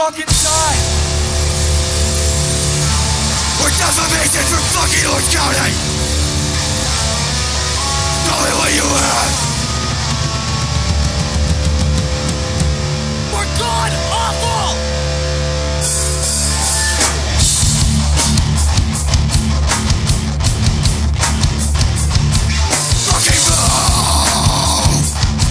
fucking time. We're defamation for fucking Orange County. Tell me what you have. We're god awful. Fucking move.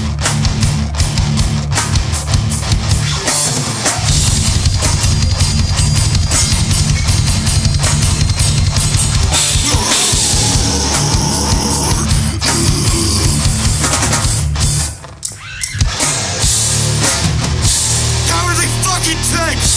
Cowardly fucking tanks.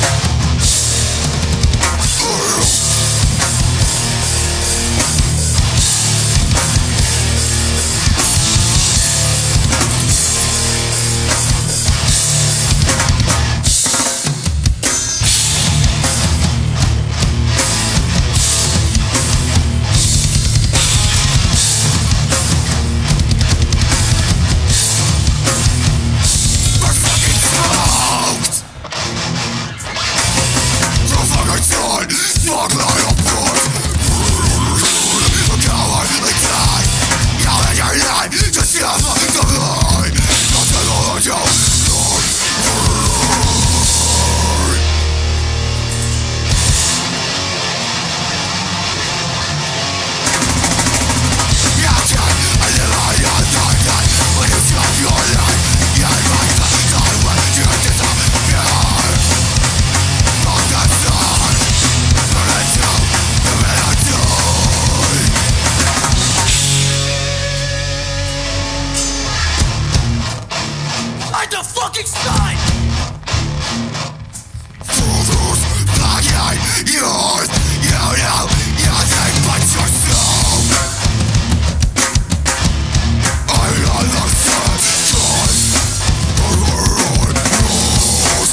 At the fucking sign! Fools, fucking yours. You know, you think but yourself. I'm not the sunshine. The road knows.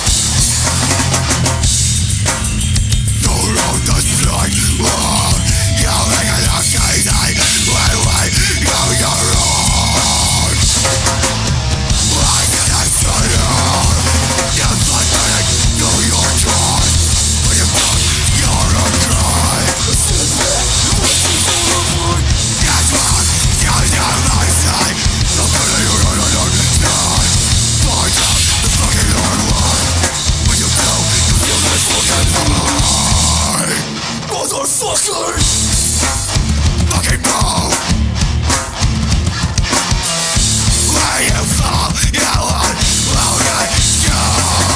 The road does fly. You make it okay, way, you're wrong. Why did I say it? You're pathetic, know your God. When you thought you're okay. That's what I say. The better you don't understand. Find out the fucking hard way. When you do, you feel this fucking pain. Motherfuckers! Fucking move! Where you from, you want loaded go.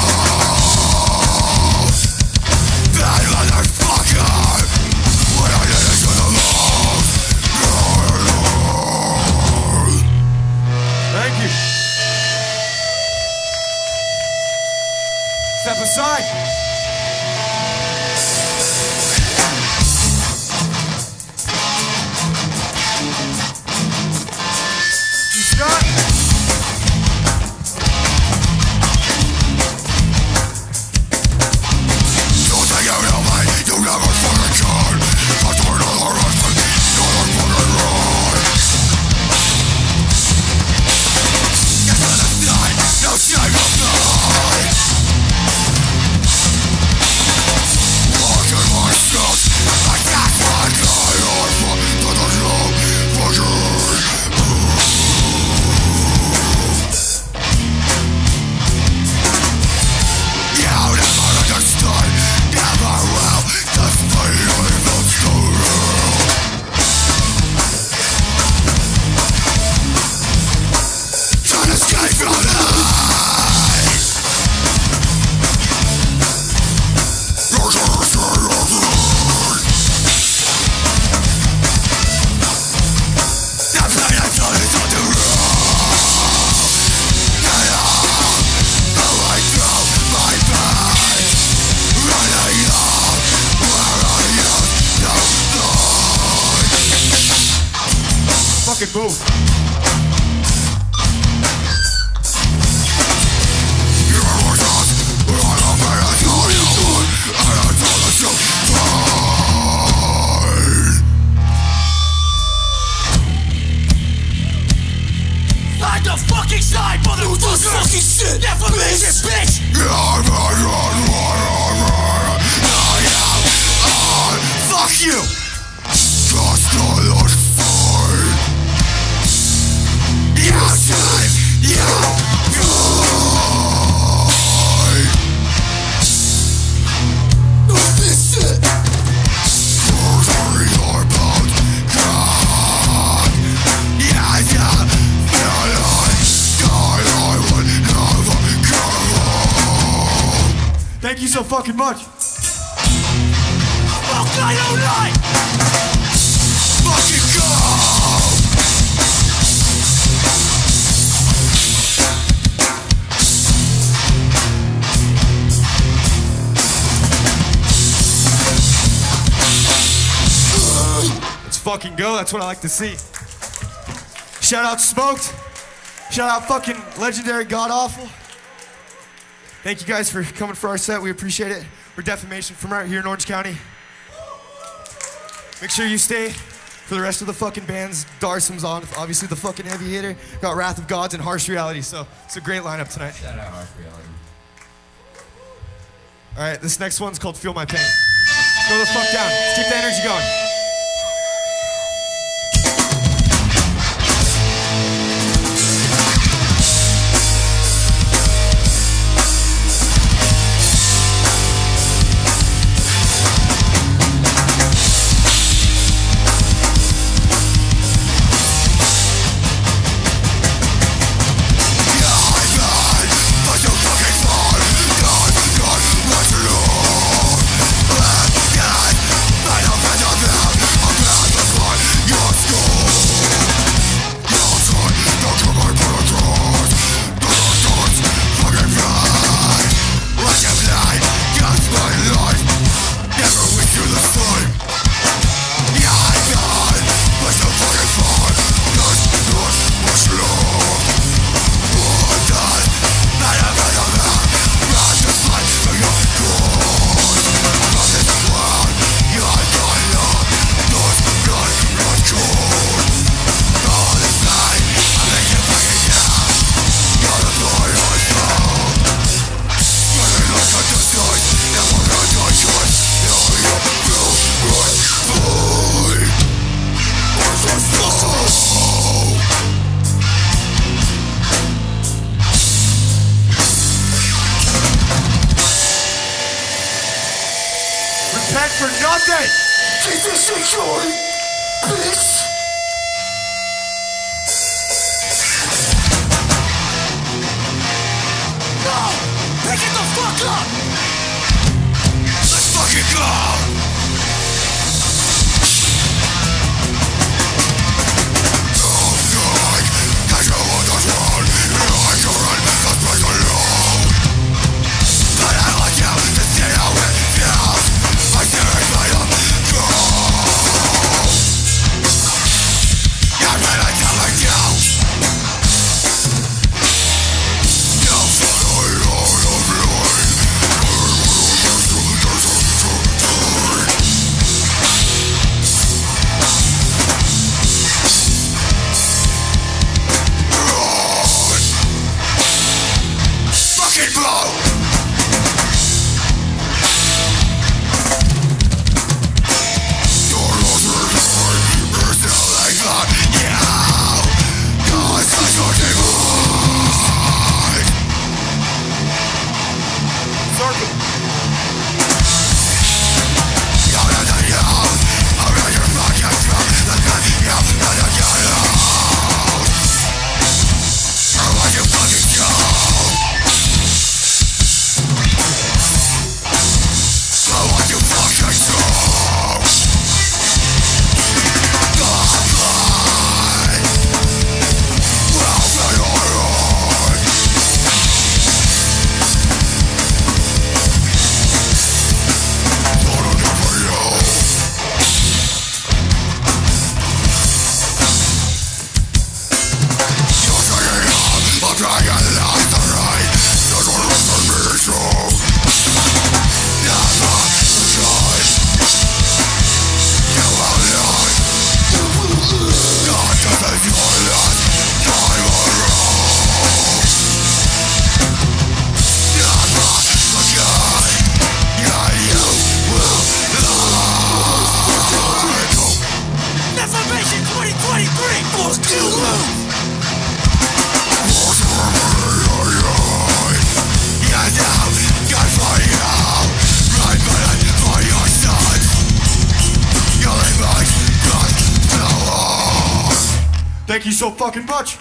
Bad motherfucker. What I did is gonna lose. Thank you. Step aside. Scott. Don't take it out of me, you never fucking can. That's where another husband, another fucking ride. Yes, let us die, no shame of night. Look at myself, I got my guy on to the low fucking. You never understood, never will. That's my evil story. Can't escape from life. That pain I felt is on the road. Get out, the way through my veins. Running out, where I used to be. Fucking move. You are with us, but I don't pay a tell you what, and I told us you fine. I Fight the fucking side, motherfucker! Do this fucking shit, Yeah, fuck this shit, bitch! Fuck you! Just a little fight. You save, you die. Do this shit. Thank you so fucking much. Fuck, I don't lie! Fucking go! Let's fucking go. That's what I like to see. Shout out Smoked. Shout out fucking legendary God Awful. Thank you guys for coming for our set. We appreciate it. We're Defamation from right here in Orange County. Make sure you stay for the rest of the fucking bands. Darsum's on, obviously the fucking heavy hitter. Got Wrath of Gods and Harsh Reality, so it's a great lineup tonight. Shout out Harsh Reality. All right, this next one's called Feel My Pain. Go the fuck down. Let's keep the energy going. Repent for nothing! Keep this shit going, bitch! No! Pick it the fuck up! Let's fucking go! Thank you so fucking much.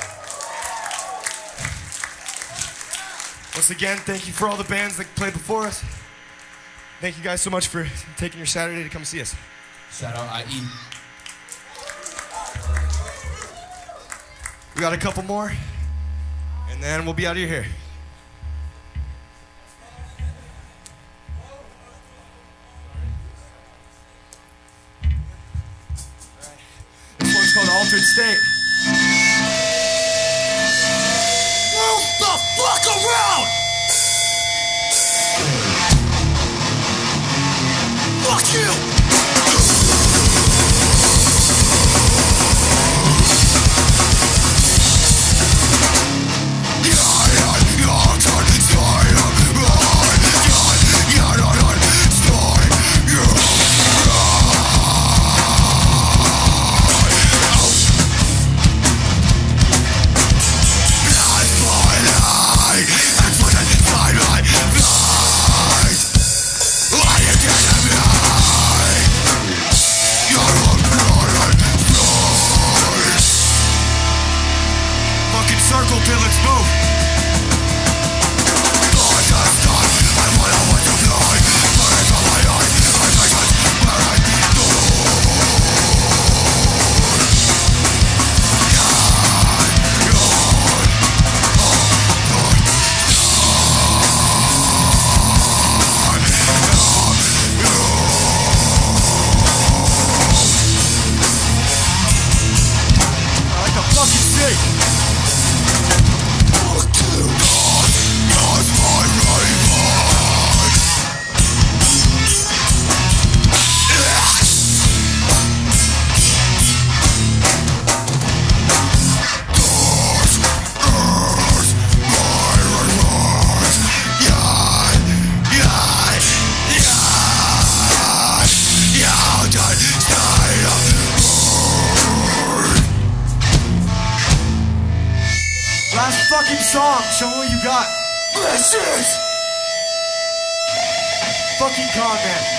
Once again, thank you for all the bands that played before us. Thank you guys so much for taking your Saturday to come see us. Shout out IE. We got a couple more, and then we'll be out of here. This one's called Altered State. Move the fuck around! Fuck you! Circle till it's moved. I like the fucking shit. Last fucking song, show me what you got. This is Fucking con man.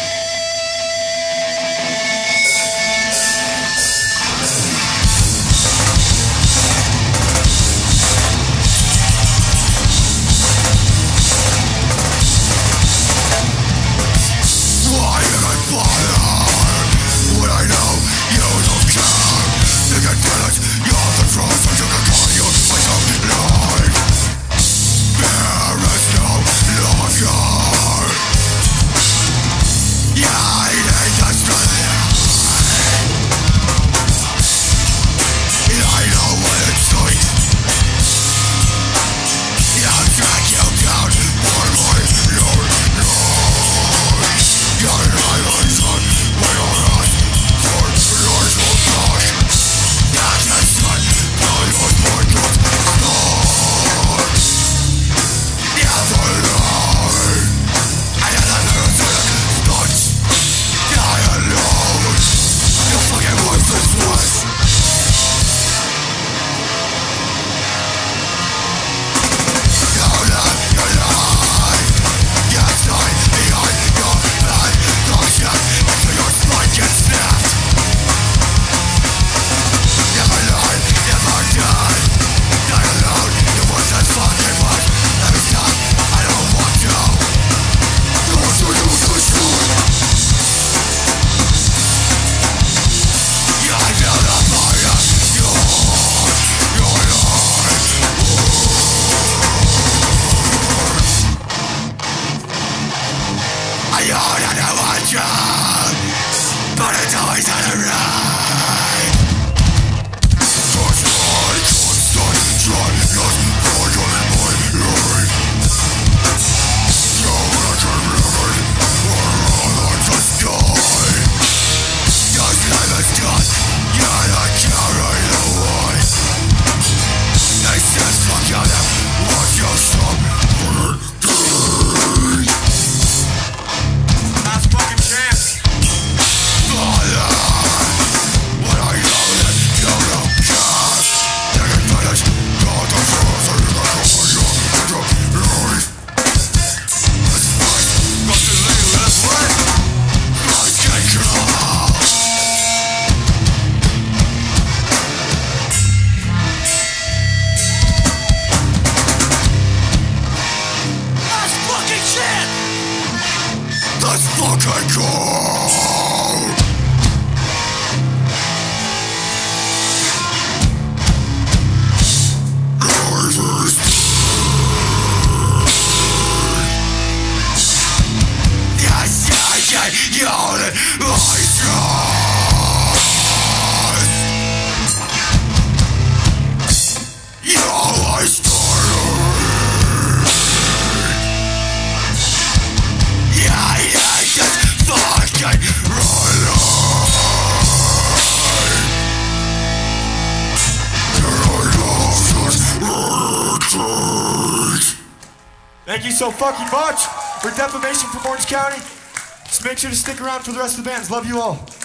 Thank you so fucking much. We're Defamation from Orange County. Just make sure to stick around for the rest of the bands. Love you all.